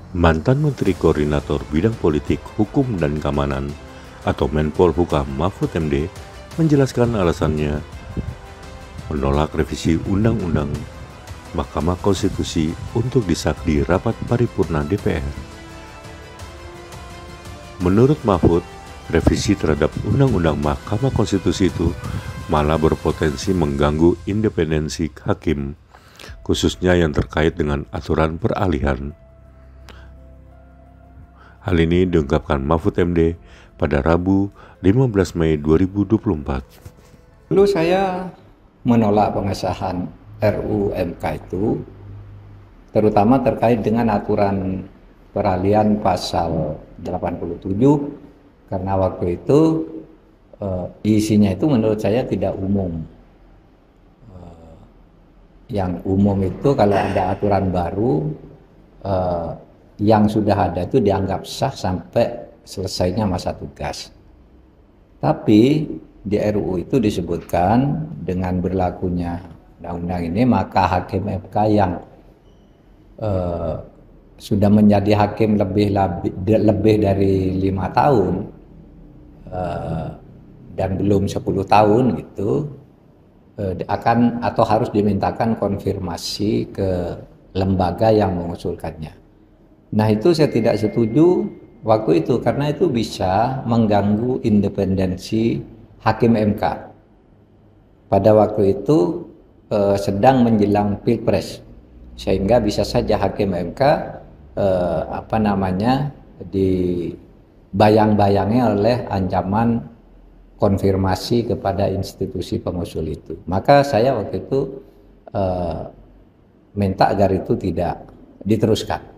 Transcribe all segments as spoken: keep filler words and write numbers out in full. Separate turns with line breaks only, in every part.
Mantan Menteri Koordinator Bidang Politik, Hukum dan Keamanan atau Menpol Hukam Mahfud M D menjelaskan alasannya menolak revisi Undang-Undang Mahkamah Konstitusi untuk disahkan di rapat paripurna D P R. Menurut Mahfud, revisi terhadap Undang-Undang Mahkamah Konstitusi itu malah berpotensi mengganggu independensi hakim, khususnya yang terkait dengan aturan peralihan. Hal ini diungkapkan Mahfud M D pada Rabu lima belas Mei dua ribu dua puluh empat.
Dulu saya menolak pengesahan R U U M K itu, terutama terkait dengan aturan peralihan pasal delapan puluh tujuh, karena waktu itu eh, isinya itu menurut saya tidak umum. Eh, yang umum itu kalau ada aturan baru, eh, yang sudah ada itu dianggap sah sampai selesainya masa tugas. Tapi di R U U itu disebutkan dengan berlakunya undang-undang ini, maka hakim M K yang eh, sudah menjadi hakim lebih lebih, lebih dari lima tahun eh, dan belum sepuluh tahun gitu eh, akan atau harus dimintakan konfirmasi ke lembaga yang mengusulkannya. Nah, itu saya tidak setuju waktu itu karena itu bisa mengganggu independensi hakim M K. Pada waktu itu eh, sedang menjelang Pilpres, sehingga bisa saja hakim M K eh, apa namanya dibayang-bayangi oleh ancaman konfirmasi kepada institusi pengusul itu. Maka saya waktu itu eh, minta agar itu tidak diteruskan.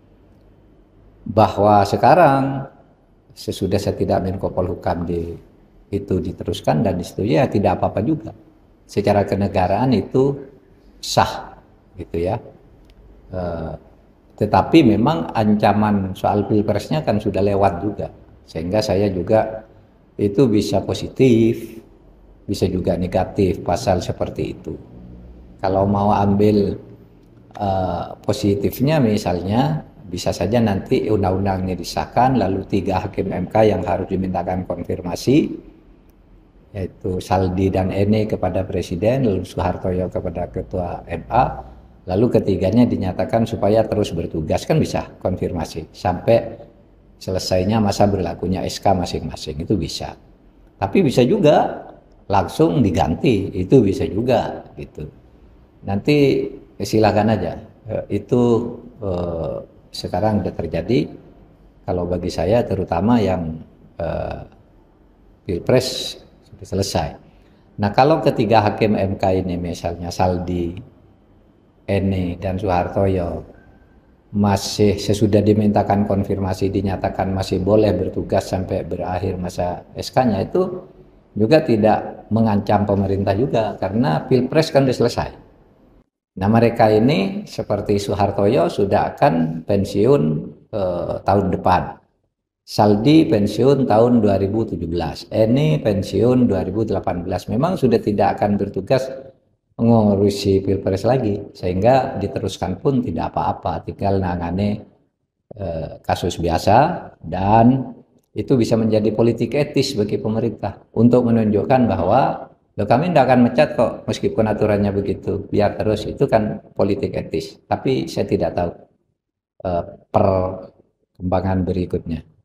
Bahwa sekarang sesudah saya tidak Menko Polhukam di itu diteruskan dan disetujui, ya tidak apa-apa juga. Secara kenegaraan itu sah gitu ya. E, tetapi memang ancaman soal pilpresnya kan sudah lewat juga, sehingga saya juga itu bisa positif, bisa juga negatif pasal seperti itu. Kalau mau ambil e, positifnya misalnya, bisa saja nanti undang-undangnya disahkan, lalu tiga hakim M K yang harus dimintakan konfirmasi, yaitu Saldi dan Ene kepada Presiden, lalu Soehartoyo kepada Ketua M A, lalu ketiganya dinyatakan supaya terus bertugas, kan bisa konfirmasi sampai selesainya masa berlakunya S K masing-masing, itu bisa. Tapi bisa juga langsung diganti, itu bisa juga gitu. Nanti silakan aja, itu eh, sekarang sudah terjadi. Kalau bagi saya terutama yang eh, Pilpres sudah selesai. Nah, kalau ketiga hakim M K ini misalnya Saldi, Ene dan Soehartoyo masih sesudah dimintakan konfirmasi dinyatakan masih boleh bertugas sampai berakhir masa S K-nya, itu juga tidak mengancam pemerintah juga karena Pilpres kan sudah selesai. Nah, mereka ini seperti Soehartoyo sudah akan pensiun eh, tahun depan. Saldi pensiun tahun dua ribu tujuh belas. Eni pensiun dua ribu delapan belas. Memang sudah tidak akan bertugas mengurusi Pilpres lagi, sehingga diteruskan pun tidak apa-apa, tinggal nangani eh, kasus biasa, dan itu bisa menjadi politik etis bagi pemerintah untuk menunjukkan bahwa loh, kami tidak akan mecat kok meskipun aturannya begitu, biar terus. Itu kan politik etis. Tapi saya tidak tahu uh, perkembangan berikutnya.